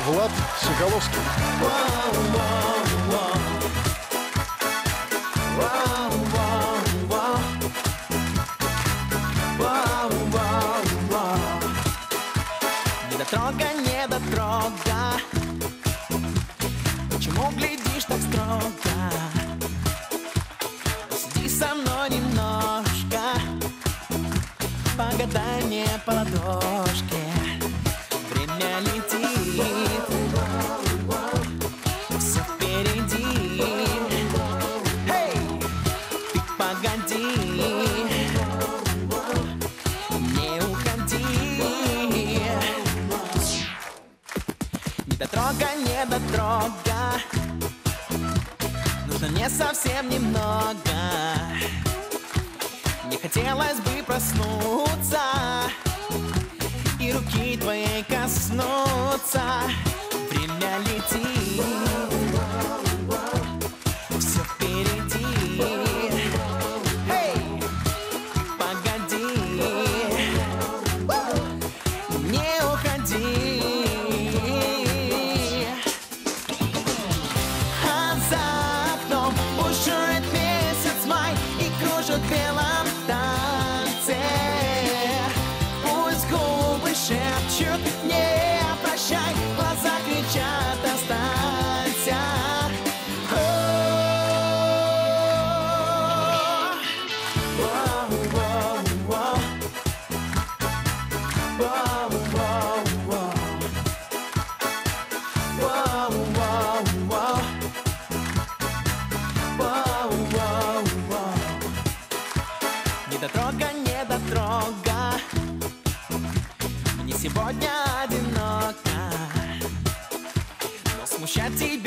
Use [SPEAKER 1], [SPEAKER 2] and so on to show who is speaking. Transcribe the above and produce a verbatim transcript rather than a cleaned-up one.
[SPEAKER 1] Влад Соколовский.
[SPEAKER 2] Недотрога, недотрога, почему глядишь так строго? Сиди со мной немножко, погадай мне по ладошке. Время летит, все впереди. Эй, ты погоди, не уходи. Недотрога, недотрога, нужно не совсем немного. Не хотелось бы проснуться и руки твоей коснуться. Время летит, все впереди. Эй, погоди, не уходи. А за окном бушует месяц май и кружит в белом танце. Пусть губы шепчут не прощай, глаза кричат останься. Недотрога, недотрога, мне сегодня одиноко, но смущать тебя